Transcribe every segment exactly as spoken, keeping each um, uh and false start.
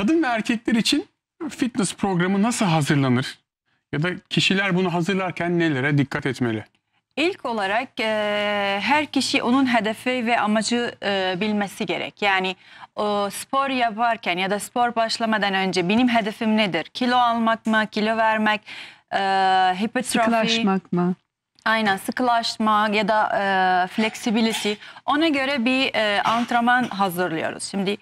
kadın ve erkekler için fitness programı nasıl hazırlanır? Ya da kişiler bunu hazırlarken nelere dikkat etmeli? İlk olarak e, her kişi onun hedefi ve amacı e, bilmesi gerek. Yani o spor yaparken ya da spor başlamadan önce benim hedefim nedir? Kilo almak mı, kilo vermek, e, hipertrofi, sıkılaşmak mı? Aynen, sıkılaşma ya da e, flexibility. Ona göre bir e, antrenman hazırlıyoruz. Şimdi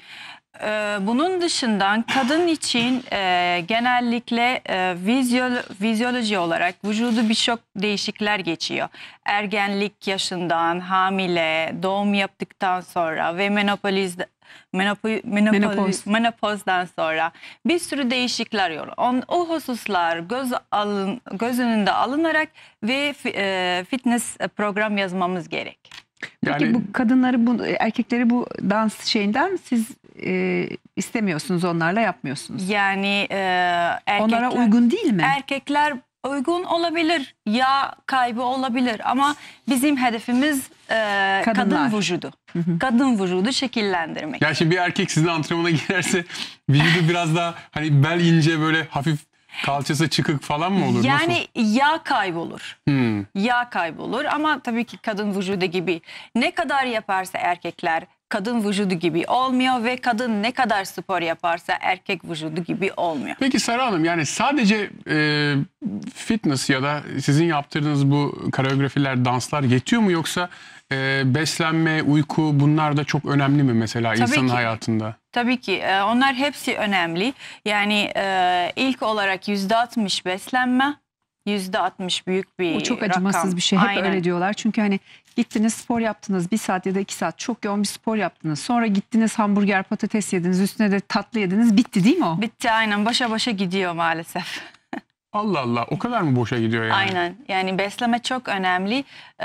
e, bunun dışında kadın için e, genellikle e, vizyol, vizyoloji olarak vücudu birçok değişiklikler geçiyor. Ergenlik yaşından, hamile, doğum yaptıktan sonra ve menopoz Menopo, menopoz, Menopoz. menopozdan sonra bir sürü değişiklikler oluyor. On, o hususlar göz, alın, göz önünde alınarak ve e, fitness program yazmamız gerek. Peki Yani, bu kadınları, bu erkekleri bu dans şeyinden siz e, istemiyorsunuz, onlarla yapmıyorsunuz. Yani e, erkekler, Onlara uygun değil mi? Erkekler uygun olabilir, yağ kaybı olabilir ama bizim hedefimiz e, kadın vücudu. Hı hı. Kadın vücudu şekillendirmek. yani şimdi bir erkek sizin antrenmana girerse vücudu biraz daha hani bel ince, böyle hafif kalçası çıkık falan mı olur? Yani Nasıl? yağ kaybolur. Hmm. Yağ kaybolur ama tabii ki kadın vücudu gibi ne kadar yaparsa erkekler kadın vücudu gibi olmuyor ve kadın ne kadar spor yaparsa erkek vücudu gibi olmuyor. Peki Sara Hanım, yani sadece e, fitness ya da sizin yaptırdığınız bu koreografiler, danslar yetiyor mu, yoksa e, beslenme, uyku, bunlar da çok önemli mi mesela Tabii insanın ki. hayatında? Tabii ki e, onlar hepsi önemli. Yani e, ilk olarak yüzde altmış beslenme, yüzde altmış büyük bir O çok acımasız rakam. bir şey. Hep Aynen. öyle diyorlar. Çünkü hani gittiniz, spor yaptınız bir saat ya da iki saat, çok yoğun bir spor yaptınız. Sonra gittiniz hamburger, patates yediniz, üstüne de tatlı yediniz. Bitti değil mi o? Bitti, aynen, başa başa gidiyor maalesef. Allah Allah, o kadar mı boşa gidiyor yani? Aynen, yani beslenme çok önemli.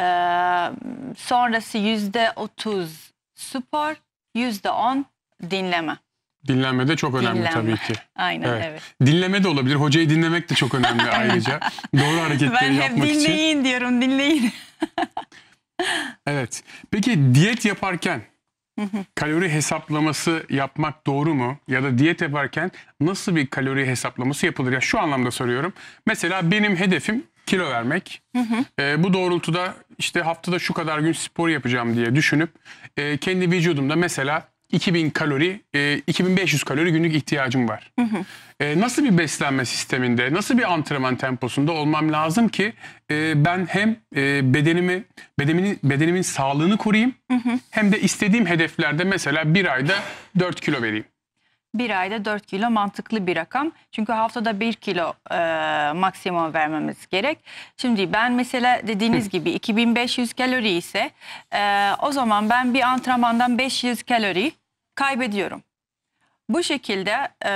Ee, sonrası yüzde otuz spor, yüzde on dinleme. Dinlenme de çok önemli Dinlenme. tabii ki. Aynen, Evet. evet. Dinleme de olabilir. Hocayı dinlemek de çok önemli ayrıca. Doğru hareketleri Ben hep yapmak için. dinleyin diyorum, dinleyin. Evet. Peki diyet yaparken kalori hesaplaması yapmak doğru mu? Ya da diyet yaparken nasıl bir kalori hesaplaması yapılır? Ya şu anlamda soruyorum. Mesela benim hedefim kilo vermek. Ee, bu doğrultuda işte haftada şu kadar gün spor yapacağım diye düşünüp e, kendi vücudumda mesela iki bin kalori, e, iki bin beş yüz kalori günlük ihtiyacım var. E, nasıl bir beslenme sisteminde, nasıl bir antrenman temposunda olmam lazım ki e, ben hem e, bedenimi, bedenimin, bedenimin sağlığını koruyayım, hem de istediğim hedeflerde mesela bir ayda dört kilo vereyim. Bir ayda dört kilo mantıklı bir rakam. Çünkü haftada bir kilo e, maksimum vermemiz gerek. Şimdi ben mesela dediğiniz gibi iki bin beş yüz kalori ise e, o zaman ben bir antrenmandan beş yüz kalori kaybediyorum. Bu şekilde e,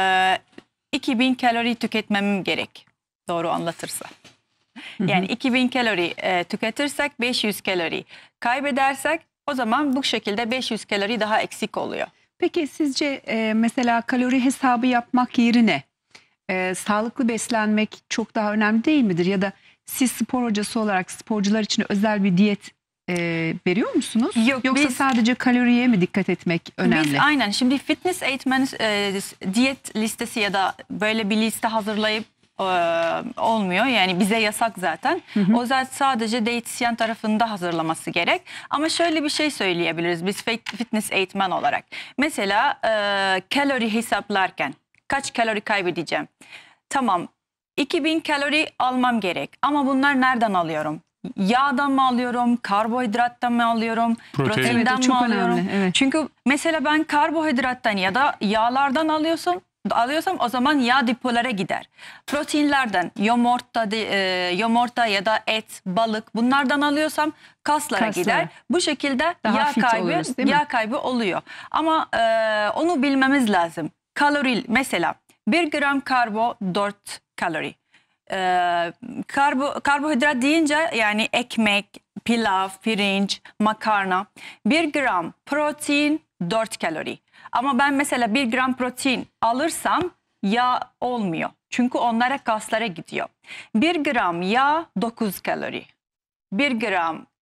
iki bin kalori tüketmem gerek. Doğru anlatırsa. Yani iki bin kalori e, tüketirsek beş yüz kalori kaybedersek o zaman bu şekilde beş yüz kalori daha eksik oluyor. Peki sizce e, mesela kalori hesabı yapmak yerine e, sağlıklı beslenmek çok daha önemli değil midir? Ya da siz spor hocası olarak sporcular için özel bir diyet e, veriyor musunuz? Yok, Yoksa biz- sadece kaloriye mi dikkat etmek önemli? Biz aynen şimdi fitness eğitmeni e, diyet listesi ya da böyle bir liste hazırlayıp e, olmuyor. Yani bize yasak zaten. O zaten sadece diyetisyen tarafında hazırlaması gerek. Ama şöyle bir şey söyleyebiliriz biz fitness eğitmen olarak. Mesela e, kalori hesaplarken kaç kalori kaybedeceğim? Tamam, iki bin kalori almam gerek ama bunlar nereden alıyorum? Yağdan mı alıyorum, karbonhidrattan mı alıyorum, Protein. proteinden Evet, o mi çok alıyorum? önemli, evet. Çünkü mesela ben karbonhidrattan ya da yağlardan alıyorsam, alıyorsam o zaman yağ depolara gider. Proteinlerden yumurta, de, e, yumurta ya da et, balık bunlardan alıyorsam kaslara, Kaslara. gider. Bu şekilde Daha yağ fit kaybı oluruz, değil mi? yağ kaybı oluyor. Ama e, onu bilmemiz lazım. Kalori mesela bir gram karbo dört kalori. Ee, karbo, karbohidrat deyince yani ekmek, pilav, pirinç, makarna. Bir gram protein dört kalori. Ama ben mesela bir gram protein alırsam yağ olmuyor. Çünkü onlara kaslara gidiyor. Bir gram yağ dokuz kalori. Bir gram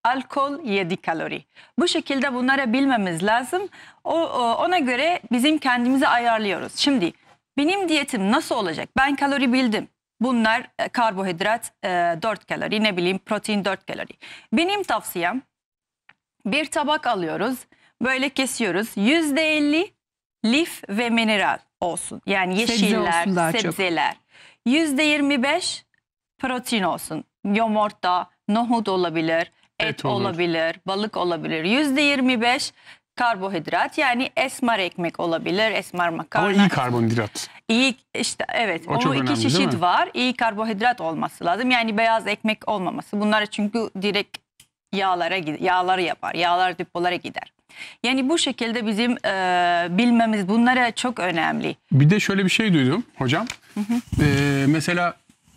alkol yedi kalori. Bu şekilde bunları bilmemiz lazım. O, o ona göre bizim kendimizi ayarlıyoruz. Şimdi benim diyetim nasıl olacak? Ben kalori bildim. Bunlar e, karbohidrat e, dört kalori, ne bileyim protein dört kalori. Benim tavsiyem bir tabak alıyoruz. Böyle kesiyoruz. yüzde elli lif ve mineral olsun. Yani yeşiller, Sebze sebzeler. yüzde yirmi beş protein olsun. Yumurta, nohut olabilir, et, Et olur. olabilir, balık olabilir. yüzde yirmi beş karbohidrat, yani esmer ekmek olabilir, esmer makarna. Ama iyi karbonhidrat. İyi işte, evet. O Onun çok iki önemli, değil çeşit mi? var. İyi karbonhidrat olması lazım. Yani beyaz ekmek olmaması. Bunlar çünkü direkt yağlara gider, yağları yapar. Yağlar depolara gider. Yani bu şekilde bizim e, bilmemiz bunlara çok önemli. Bir de şöyle bir şey duydum hocam. Ee, mesela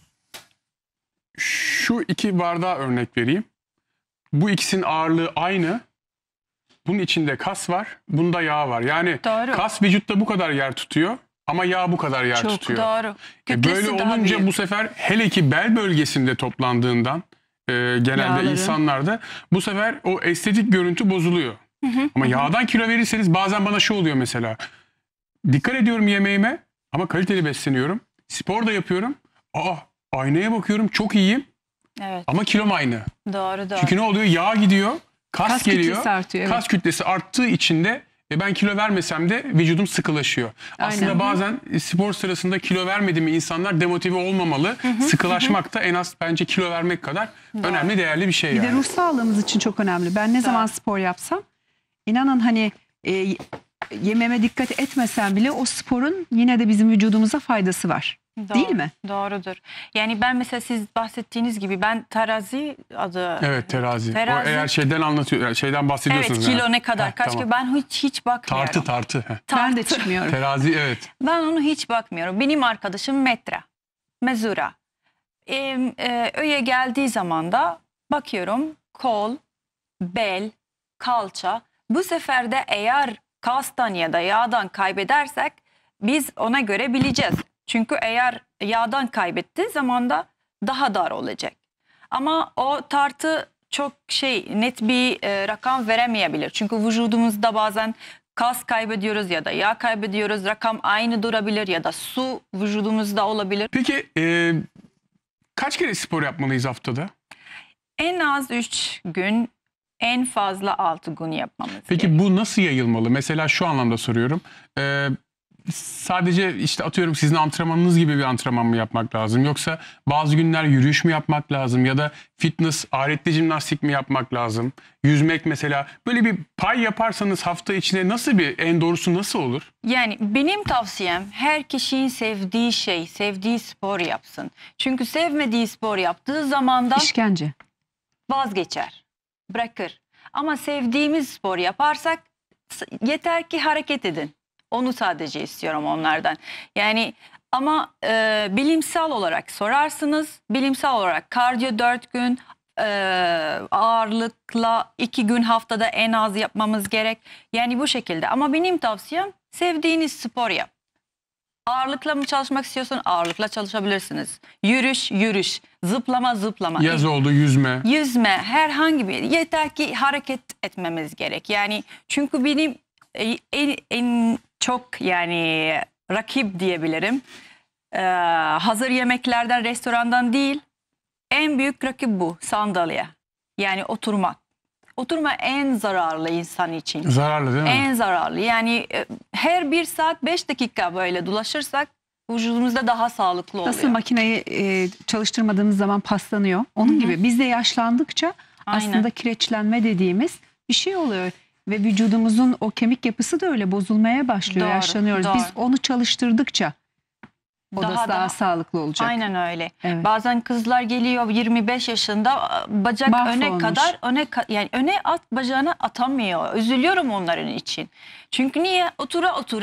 şu iki bardağa örnek vereyim. Bu ikisinin ağırlığı aynı. Bunun içinde kas var, bunda yağ var. Yani Doğru. kas vücutta bu kadar yer tutuyor ama yağ bu kadar yer Çok tutuyor. Doğru. E Kütlesi böyle daha olunca büyük. bu sefer hele ki bel bölgesinde toplandığından e, genelde Yağların. insanlarda bu sefer o estetik görüntü bozuluyor. Ama yağdan kilo verirseniz bazen bana şu oluyor mesela. Dikkat ediyorum yemeğime ama kaliteli besleniyorum. Spor da yapıyorum. Aa, aynaya bakıyorum, çok iyiyim Evet. ama kilom aynı. Doğru doğru. Çünkü ne oluyor? Yağ gidiyor, kas, Kas geliyor. kütlesi artıyor, evet. Kas kütlesi arttığı için de e, ben kilo vermesem de vücudum sıkılaşıyor. Aslında Aynen. bazen e, spor sırasında kilo vermedi mi insanlar demotive olmamalı. Sıkılaşmak da en az bence kilo vermek kadar önemli, değerli bir şey Bir yani. de ruh sağlığımız için çok önemli. Ben ne zaman spor yapsam, inanın hani e, yememe dikkat etmesem bile o sporun yine de bizim vücudumuza faydası var. Doğru, Değil mi? Doğrudur. Yani ben mesela siz bahsettiğiniz gibi ben terazi adı. Evet, terazi. Terazi. O eğer şeyden anlatıyor, yani şeyden Evet, bahsediyorsunuz. kilo yani. ne kadar Heh, kaç tamam. kilo, ben hiç hiç bakmıyorum. Tartı tartı. Heh. Ben de Tartı. çıkmıyorum. Terazi, evet. Ben onu hiç bakmıyorum. Benim arkadaşım metre, mezura. E, e, öğe geldiği zaman da bakıyorum kol, bel, kalça. Bu sefer de eğer kastan ya da yağdan kaybedersek biz ona göre bileceğiz. Çünkü eğer yağdan kaybettiği zaman da daha dar olacak. Ama o tartı çok şey net bir e, rakam veremeyebilir. Çünkü vücudumuzda bazen kas kaybediyoruz ya da yağ kaybediyoruz. Rakam aynı durabilir ya da su vücudumuzda olabilir. Peki e, kaç kere spor yapmalıyız haftada? En az üç gün, en fazla altı gün yapmamız Peki gerekiyor. bu nasıl yayılmalı? Mesela şu anlamda soruyorum. Ee, sadece işte atıyorum sizin antrenmanınız gibi bir antrenman mı yapmak lazım? Yoksa bazı günler yürüyüş mü yapmak lazım? Ya da fitness, aletli jimnastik mi yapmak lazım? Yüzmek mesela. Böyle bir pay yaparsanız hafta içinde nasıl bir, en doğrusu nasıl olur? Yani benim tavsiyem her kişinin sevdiği şey, sevdiği spor yapsın. Çünkü sevmediği spor yaptığı zaman da İşkence. vazgeçer, bırakır. Ama sevdiğimiz spor yaparsak s- yeter ki hareket edin. Onu sadece istiyorum onlardan. Yani ama e, bilimsel olarak sorarsınız. Bilimsel olarak kardiyo dört gün, e, ağırlıkla iki gün haftada en az yapmamız gerek. Yani bu şekilde. Ama benim tavsiyem sevdiğiniz spor yap. Ağırlıkla mı çalışmak istiyorsun? Ağırlıkla çalışabilirsiniz. Yürüyüş, yürüyüş. Zıplama, zıplama. Yaz oldu, yüzme. Yüzme, herhangi bir, yeter ki hareket etmemiz gerek. Yani çünkü benim e, en, en çok yani rakip diyebilirim. Ee, hazır yemeklerden, restorandan değil. En büyük rakip bu, sandalye. Yani oturmak. Oturma en zararlı insan için. Zararlı değil mi? En zararlı. Yani e, her bir saat beş dakika böyle dolaşırsak vücudumuzda daha sağlıklı oluyor. Nasıl makineyi e, çalıştırmadığımız zaman paslanıyor. Onun gibi biz de yaşlandıkça Aynen. aslında kireçlenme dediğimiz bir şey oluyor. Ve vücudumuzun o kemik yapısı da öyle bozulmaya başlıyor. Doğru, Yaşlanıyoruz. doğru. Biz onu çalıştırdıkça o Daha- da daha, daha- sağlıklı olacak. Aynen öyle. Evet. Bazen kızlar geliyor yirmi beş yaşında, bacak öne Mahvolmuş. kadar öne ka- yani öne at bacağını atamıyor. Üzülüyorum onların için. Çünkü niye? Otura otura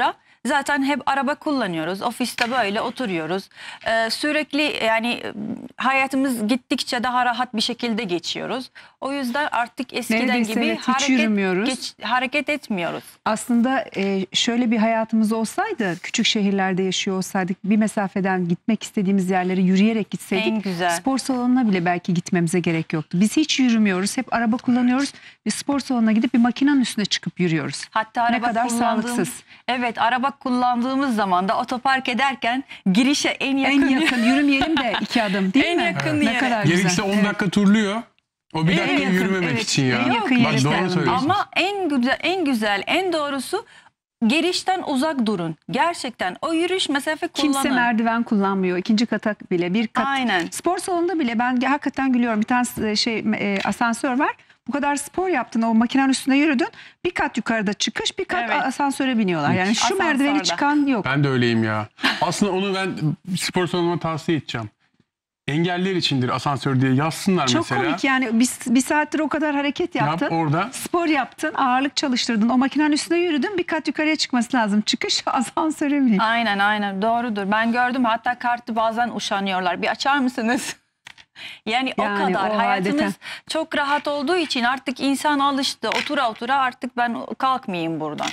zaten hep araba kullanıyoruz. Ofiste böyle oturuyoruz. Ee, sürekli yani e, hayatımız gittikçe daha rahat bir şekilde geçiyoruz. O yüzden artık eskiden Neredeyse gibi evet, hiç hareket, yürümüyoruz. geç- hareket etmiyoruz. Aslında e, şöyle bir hayatımız olsaydı, küçük şehirlerde yaşıyor olsaydık, bir mesafeden gitmek istediğimiz yerlere yürüyerek gitseydik, En güzel. spor salonuna bile belki gitmemize gerek yoktu. Biz hiç yürümüyoruz, hep araba kullanıyoruz ve spor salonuna gidip bir makinenin üstüne çıkıp yürüyoruz. Hatta Ne araba kadar kullandığım- sağlıksız. Evet, araba kullandığımız zaman da otopark ederken girişe en yakın, En yakın yürümeyelim de iki adım değil En mi? yakın Ne yere. kadar Gerekirse güzel. on Evet. dakika turluyor. O bir En dakika yakın, yürümemek evet, için ya. en yakın Bak yere doğru sayalım. söylüyorsun. Ama en güzel, en güzel, en doğrusu girişten uzak durun. Gerçekten o yürüyüş mesafe kullanın. Kimse merdiven kullanmıyor. İkinci kata bile bir kat. Aynen. Spor salonunda bile ben hakikaten gülüyorum. Bir tane şey e, asansör var. Bu kadar spor yaptın, o makinenin üstüne yürüdün. Bir kat yukarıda çıkış, bir kat Evet. asansöre biniyorlar. Yani şu Asansörde. merdiveni çıkan yok. Ben de öyleyim ya. Aslında onu ben spor salonuna tavsiye edeceğim. Engelliler içindir asansör diye yazsınlar Çok mesela. komik yani. Bir, bir saattir o kadar hareket yaptın. Yap orada. Spor yaptın, ağırlık çalıştırdın. O makinenin üstüne yürüdün. Bir kat yukarıya çıkması lazım. Çıkış asansöre biniyor. Aynen aynen doğrudur. Ben gördüm, hatta kartı bazen uşanıyorlar. Bir açar mısınız? Yani, o Yani kadar o hayatımız adeta. çok rahat olduğu için artık insan alıştı. Otura otura artık ben kalkmayayım buradan.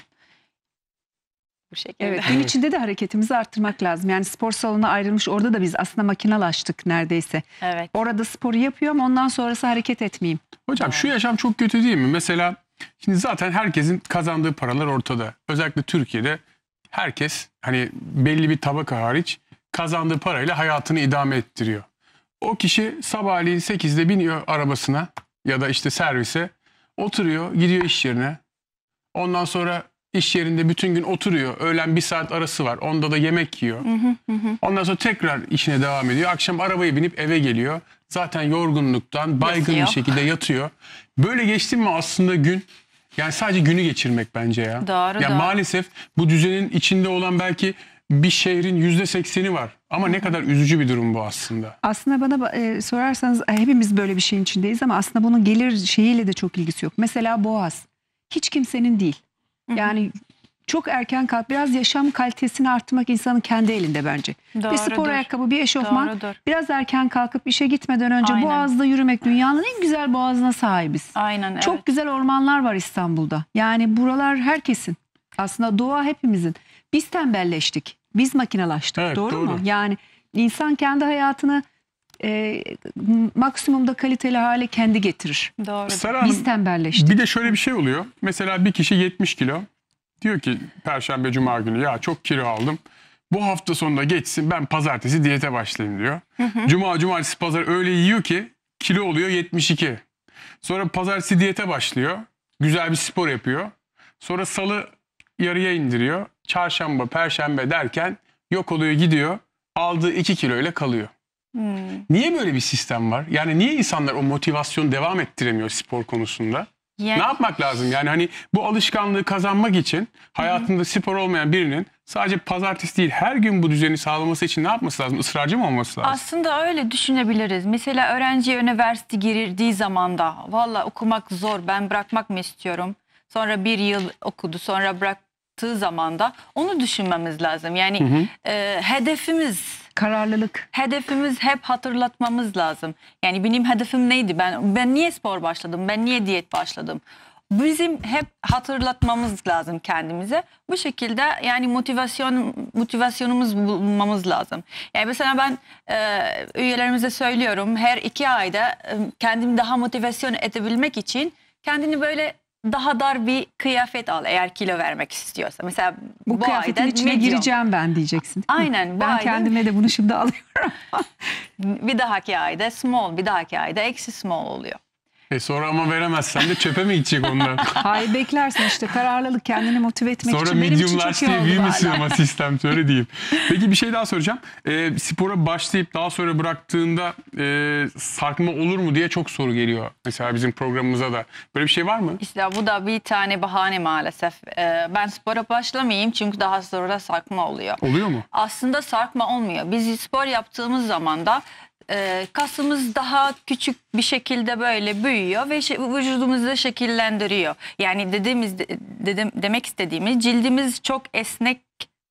Bu şekilde. Evet, gün içinde de hareketimizi arttırmak lazım. Yani spor salonuna ayrılmış, orada da biz aslında makinalaştık neredeyse. Evet. Orada sporu yapıyorum, ondan sonrası hareket etmeyeyim. Hocam şu yaşam çok kötü değil mi? Mesela şimdi zaten herkesin kazandığı paralar ortada. Özellikle Türkiye'de herkes hani belli bir tabaka hariç kazandığı parayla hayatını idame ettiriyor. O kişi sabahleyin sekizde biniyor arabasına ya da işte servise, oturuyor, gidiyor iş yerine. Ondan sonra iş yerinde bütün gün oturuyor. Öğlen bir saat arası var. Onda da yemek yiyor. Ondan sonra tekrar işine devam ediyor. Akşam arabayı binip eve geliyor. Zaten yorgunluktan baygın Yatıyor. bir şekilde yatıyor. Böyle geçti mi aslında gün? Yani sadece günü geçirmek bence ya. Doğru, ya doğru. maalesef bu düzenin içinde olan belki bir şehrin yüzde sekseni var. Ama ne kadar üzücü bir durum bu aslında. Aslında bana e, sorarsanız e, hepimiz böyle bir şeyin içindeyiz ama aslında bunun gelir şeyiyle de çok ilgisi yok. Mesela Boğaz hiç kimsenin değil. Yani çok erken kalk, biraz yaşam kalitesini arttırmak insanın kendi elinde bence. Bir spor Doğrudur. ayakkabı, bir eşofman, Doğrudur. biraz erken kalkıp işe gitmeden önce Aynen. Boğaz'da yürümek, dünyanın en güzel boğazına sahibiz. Aynen Çok evet. güzel ormanlar var İstanbul'da. Yani buralar herkesin. Aslında doğa hepimizin. Biz tembelleştik. Biz makinalaştık. Evet, doğru, doğru. mu? Yani insan kendi hayatını e, maksimumda kaliteli hale kendi getirir. Doğrudur. Sara Hanım, Biz tembelleştik. bir de şöyle bir şey oluyor. Mesela bir kişi yetmiş kilo. Diyor ki Perşembe Cuma günü ya çok kilo aldım. Bu hafta sonunda geçsin, ben pazartesi diyete başlayayım diyor. Cuma, cumartesi, pazar öyle yiyor ki kilo oluyor yetmiş iki. Sonra pazartesi diyete başlıyor. Güzel bir spor yapıyor. Sonra salı yarıya indiriyor. Çarşamba, perşembe derken yok oluyor, gidiyor. Aldığı iki kiloyla kalıyor. Hmm. Niye böyle bir sistem var? Yani niye insanlar o motivasyonu devam ettiremiyor spor konusunda? Yani- Ne yapmak lazım? Yani hani bu alışkanlığı kazanmak için hayatında spor olmayan birinin sadece pazartesi değil her gün bu düzeni sağlaması için ne yapması lazım? Israrcı mı olması lazım? Aslında öyle düşünebiliriz. Mesela öğrenci üniversite girdiği zaman da valla okumak zor, ben bırakmak mı istiyorum? Sonra bir yıl okudu, sonra bıraktığı zaman da onu düşünmemiz lazım. Yani e, hedefimiz Kararlılık. hedefimiz hep hatırlatmamız lazım. Yani benim hedefim neydi? Ben ben niye spor başladım? Ben niye diyet başladım? Bizim hep hatırlatmamız lazım kendimize. Bu şekilde yani motivasyon motivasyonumuz bulmamız lazım. Yani mesela ben e, üyelerimize söylüyorum, her iki ayda e, kendimi daha motivasyon edebilmek için kendini böyle daha dar bir kıyafet al eğer kilo vermek istiyorsa. Mesela Bu, bu, kıyafetin ayda içine medium. gireceğim ben diyeceksin. Aynen, bu Ben ayda- kendime de bunu şimdi alıyorum. Bir dahaki ayda small, bir dahaki ayda eksi small oluyor. E sonra ama veremezsen de çöpe mi gidecek onlar? Hayır, beklersin işte, kararlılık, kendini motive etmek Sonra için. Benim için medium çok large iyi diye oldu büyümesin hala. ama sistem öyle diyeyim. Peki bir şey daha soracağım. Ee, spora başlayıp daha sonra bıraktığında e, sarkma olur mu diye çok soru geliyor. Mesela bizim programımıza da. Böyle bir şey var mı? İşte bu da bir tane bahane maalesef. Ee, ben spora başlamayayım çünkü daha sonra sarkma oluyor. Oluyor mu? Aslında sarkma olmuyor. Biz spor yaptığımız zaman da e, kasımız daha küçük bir şekilde böyle büyüyor ve şey, vücudumuzu da şekillendiriyor. Yani dediğimiz dedim, demek istediğimiz cildimiz çok esnek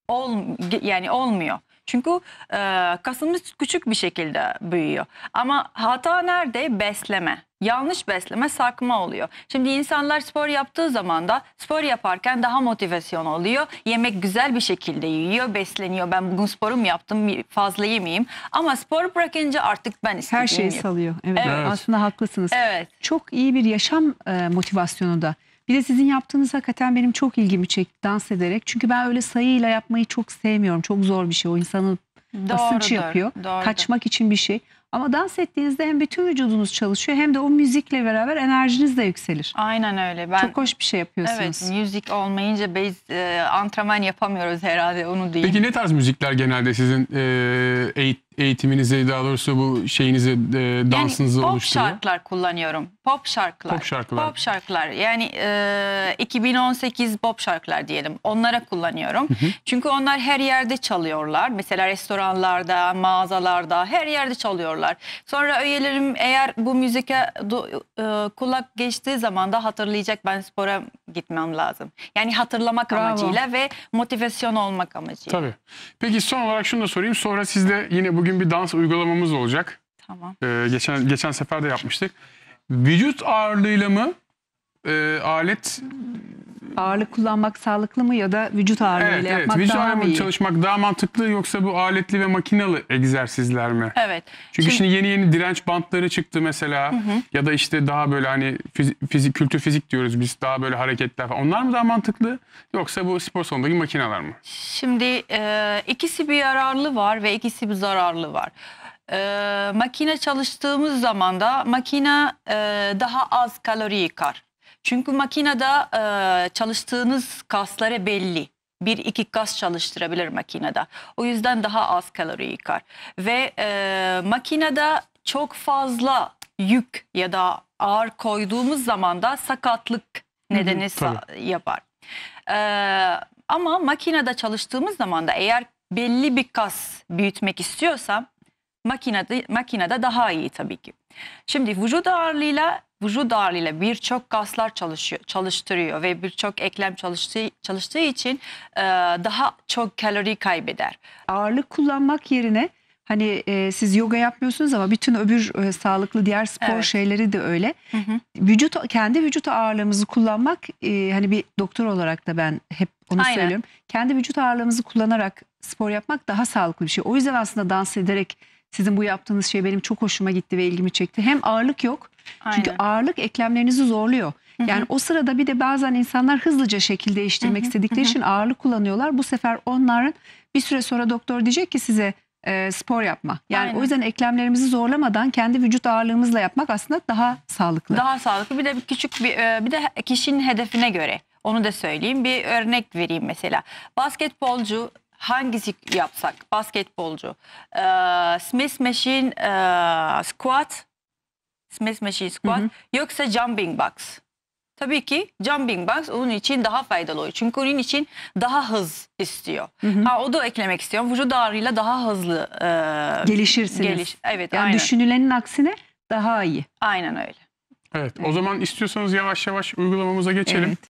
ol, yani olmuyor. Çünkü e, kasımız küçük bir şekilde büyüyor. Ama hata nerede? Besleme. Yanlış besleme sarkma oluyor. Şimdi insanlar spor yaptığı zaman da spor yaparken daha motivasyon oluyor. Yemek güzel bir şekilde yiyor, besleniyor. Ben bugün sporum yaptım, fazla yemeyeyim. Ama spor bırakınca artık ben istediğim Her şeyi yapayım. salıyor. Evet, Evet. aslında haklısınız. Evet. Çok iyi bir yaşam e, motivasyonu da. Bir de sizin yaptığınız hakikaten benim çok ilgimi çekti dans ederek. Çünkü ben öyle sayıyla yapmayı çok sevmiyorum. Çok zor bir şey. O insanın basınç Doğrudur, yapıyor. doğrudur. Kaçmak için bir şey. Ama dans ettiğinizde hem bütün vücudunuz çalışıyor hem de o müzikle beraber enerjiniz de yükselir. Aynen öyle. Ben, Çok hoş bir şey yapıyorsunuz. evet, müzik olmayınca biz e, antrenman yapamıyoruz herhalde, onu diyeyim. Peki ne tarz müzikler genelde sizin e, eğit- eğitiminizi, daha doğrusu bu şeyinizi, e, dansınızı yani pop oluşturuyor? şarkılar kullanıyorum. Pop şarkılar. Pop şarkılar. Pop şarkılar. Yani e, iki bin on sekiz pop şarkılar diyelim. Onlara kullanıyorum. Hı hı. Çünkü onlar her yerde çalıyorlar. Mesela restoranlarda, mağazalarda her yerde çalıyorlar. Sonra üyelerim eğer bu müzike do- e, kulak geçtiği zaman da hatırlayacak, ben spora gitmem lazım. Yani hatırlamak Bravo. amacıyla ve motivasyon olmak amacıyla. Tabii. Peki son olarak şunu da sorayım. Sonra sizde yine bugün bir dans uygulamamız olacak. Tamam. Ee, geçen geçen sefer de yapmıştık. Vücut ağırlığıyla mı e, alet Ağırlık kullanmak sağlıklı mı ya da vücut ağırlığıyla evet, evet. yapmak Vücut daha mı ağırlığıyla iyi? çalışmak daha mantıklı, yoksa bu aletli ve makinalı egzersizler mi? Evet. Çünkü Şimdi- şimdi yeni yeni direnç bantları çıktı mesela. Ya da işte daha böyle hani fizik, fizik kültür fizik diyoruz biz, daha böyle hareketler falan. Onlar mı daha mantıklı, yoksa bu spor salonundaki makineler mi? Şimdi e, ikisi bir yararlı var ve ikisi bir zararlı var. E, makine çalıştığımız zaman da makine e, daha az kalori yakar. Çünkü makinede e, çalıştığınız kasları belli. Bir iki kas çalıştırabilir makinede. O yüzden daha az kalori yakar. Ve e, makinede çok fazla yük ya da ağır koyduğumuz zaman da sakatlık nedeni sa- yapar. Ee, ama makinede çalıştığımız zaman da eğer belli bir kas büyütmek istiyorsam makinede, makinede daha iyi tabii ki. Şimdi vücut ağırlığıyla vücut ağırlığıyla birçok kaslar çalışıyor, çalıştırıyor ve birçok eklem çalıştığı, çalıştığı için e, daha çok kalori kaybeder. Ağırlık kullanmak yerine hani e, siz yoga yapmıyorsunuz ama bütün öbür e, sağlıklı diğer spor Evet. şeyleri de öyle. Hı hı. Vücut kendi vücut ağırlığımızı kullanmak e, hani bir doktor olarak da ben hep onu Aynen. söylüyorum. Kendi vücut ağırlığımızı kullanarak spor yapmak daha sağlıklı bir şey. O yüzden aslında dans ederek sizin bu yaptığınız şey benim çok hoşuma gitti ve ilgimi çekti. Hem ağırlık yok. Çünkü Aynen. ağırlık eklemlerinizi zorluyor. Yani o sırada bir de bazen insanlar hızlıca şekil değiştirmek istedikleri için ağırlık kullanıyorlar. Bu sefer onların bir süre sonra doktor diyecek ki size e, spor yapma. Yani Aynen. o yüzden eklemlerimizi zorlamadan kendi vücut ağırlığımızla yapmak aslında daha sağlıklı. Daha sağlıklı. Bir de bir küçük bir e, bir de kişinin hedefine göre. Onu da söyleyeyim. Bir örnek vereyim mesela. Basketbolcu hangisi yapsak? Basketbolcu. Ee, Smith Machine e, squat, Smith Machine squat Hı hı. yoksa jumping box. Tabii ki jumping box onun için daha faydalı oluyor. Çünkü onun için daha hız istiyor. Hı hı. Ha, o da eklemek istiyorum. Vücut ağırlığıyla daha hızlı e, Gelişirsiniz. geliş. Evet, Yani aynen. düşünülenin aksine daha iyi. Aynen öyle. Evet. O zaman istiyorsanız yavaş yavaş uygulamamıza geçelim. Evet.